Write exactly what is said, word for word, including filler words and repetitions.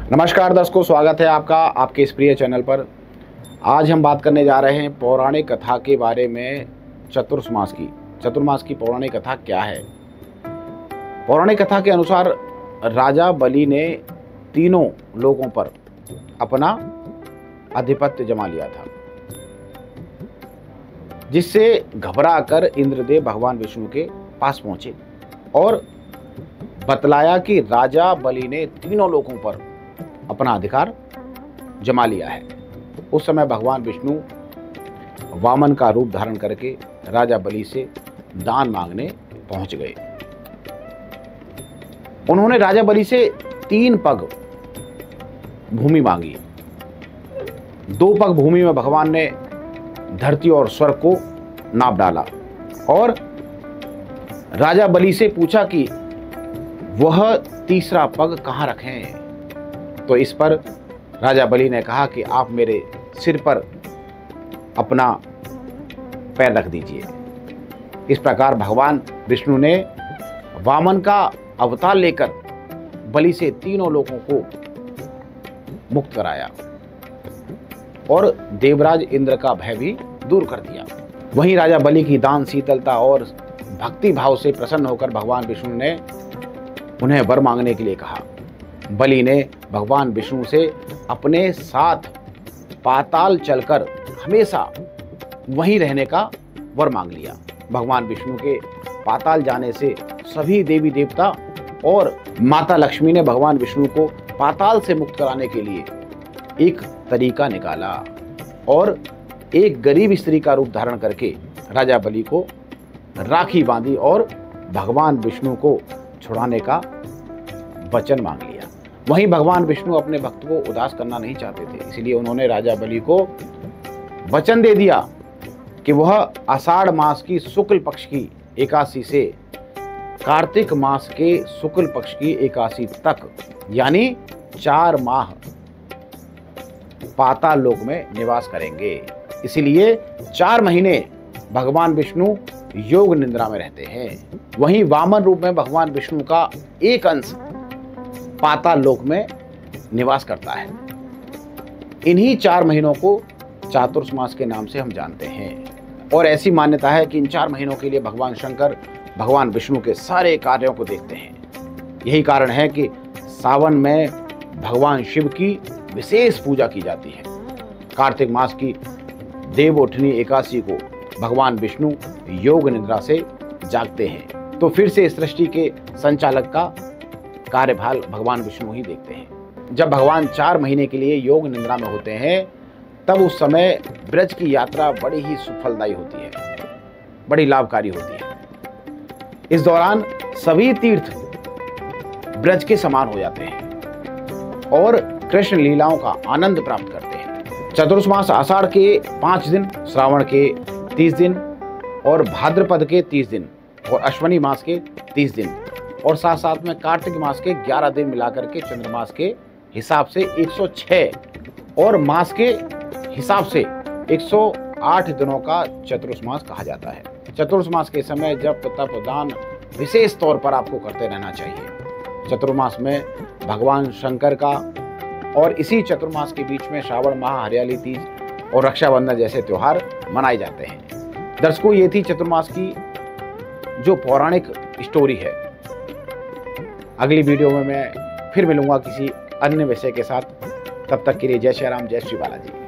नमस्कार दर्शकों, स्वागत है आपका आपके इस प्रिय चैनल पर। आज हम बात करने जा रहे हैं पौराणिक कथा के बारे में, चतुर्मास की। चतुर्मास की पौराणिक कथा क्या है? पौराणिक कथा के अनुसार राजा बलि ने तीनों लोगों पर अपना आधिपत्य जमा लिया था, जिससे घबराकर इंद्रदेव भगवान विष्णु के पास पहुंचे और बतलाया कि राजा बलि ने तीनों लोगों पर अपना अधिकार जमा लिया है। उस समय भगवान विष्णु वामन का रूप धारण करके राजा बलि से दान मांगने पहुंच गए। उन्होंने राजा बलि से तीन पग भूमि मांगी। दो पग भूमि में भगवान ने धरती और स्वर्ग को नाप डाला और राजा बलि से पूछा कि वह तीसरा पग कहां रखें। तो इस पर राजा बलि ने कहा कि आप मेरे सिर पर अपना पैर रख दीजिए। इस प्रकार भगवान विष्णु ने वामन का अवतार लेकर बलि से तीनों लोगों को मुक्त कराया और देवराज इंद्र का भय भी दूर कर दिया। वहीं राजा बलि की दान शीतलता और भक्ति भाव से प्रसन्न होकर भगवान विष्णु ने उन्हें वर मांगने के लिए कहा। बलि ने भगवान विष्णु से अपने साथ पाताल चलकर हमेशा वहीं रहने का वर मांग लिया। भगवान विष्णु के पाताल जाने से सभी देवी देवता और माता लक्ष्मी ने भगवान विष्णु को पाताल से मुक्त कराने के लिए एक तरीका निकाला और एक गरीब स्त्री का रूप धारण करके राजा बलि को राखी बांधी और भगवान विष्णु को छुड़ाने का वचन मांग लिया। वहीं भगवान विष्णु अपने भक्त को उदास करना नहीं चाहते थे, इसलिए उन्होंने राजा बलि को वचन दे दिया कि वह आषाढ़ मास की शुक्ल पक्ष की एकादशी से कार्तिक मास के शुक्ल पक्ष की एकादशी तक, यानी चार माह पाताल लोक में निवास करेंगे। इसलिए चार महीने भगवान विष्णु योग निद्रा में रहते हैं। वहीं वामन रूप में भगवान विष्णु का एक अंश पाताल लोक में निवास करता है। इन्हीं चार महीनों को चातुर्मास के नाम से हम जानते हैं और ऐसी मान्यता है कि इन चार महीनों के लिए भगवान शंकर भगवान विष्णु के सारे कार्यों को देखते हैं। यही कारण है कि सावन में भगवान शिव की विशेष पूजा की जाती है। कार्तिक मास की देवउठनी एकादशी को भगवान विष्णु योग निद्रा से जागते हैं, तो फिर से इस सृष्टि के संचालक का कार्यभार भगवान विष्णु ही देखते हैं। जब भगवान चार महीने के लिए योग निद्रा में होते हैं, तब उस समय ब्रज की यात्रा बड़ी ही सुफलदायी होती है, बड़ी लाभकारी होती है। इस दौरान सभी तीर्थ ब्रज के समान हो जाते हैं और कृष्ण लीलाओं का आनंद प्राप्त करते हैं। चतुर्मास आषाढ़ के पाँच दिन, श्रावण के तीस दिन और भाद्रपद के तीस दिन और अश्वनी मास के तीस दिन और साथ साथ में कार्तिक मास के ग्यारह दिन मिलाकर के चंद्रमास के हिसाब से एक सौ छह और मास के हिसाब से एक सौ आठ दिनों का चतुर्मास कहा जाता है। चतुर्मास के समय जप तप दान विशेष तौर पर आपको करते रहना चाहिए। चतुर्मास में भगवान शंकर का और इसी चतुर्मास के बीच में श्रावण माह, हरियाली तीज और रक्षाबंधन जैसे त्योहार मनाए जाते हैं। दर्शकों, ये थी चतुर्मास की जो पौराणिक स्टोरी है। अगली वीडियो में मैं फिर मिलूंगा किसी अन्य विषय के साथ। तब तक के लिए जय श्री राम, जय श्री बालाजी।